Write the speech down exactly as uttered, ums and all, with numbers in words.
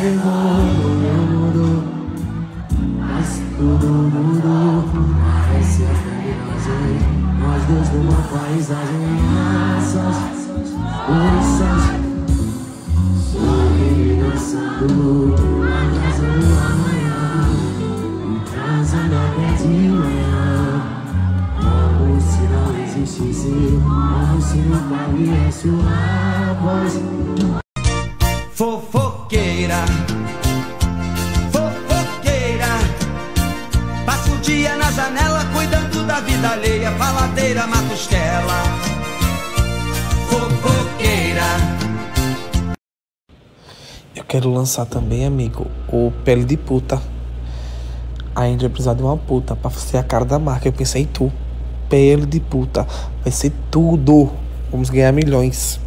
mudou, mas tudo mudou. Parece até que nós dois numa paisagem. Nossas forças sorri dançando, atrasando amanhã, e transando até de manhã. Como se não existisse, como se não viesse sua voz. Fofoqueira, fofoqueira, passa o dia na janela cuidando da vida alheia, faladeira, matostela. Fofoqueira. Eu quero lançar também, amigo, o Pele de Puta. A gente vai precisar de uma puta pra ser a cara da marca. Eu pensei em tu. Pele de Puta. Vai ser tudo. Vamos ganhar milhões.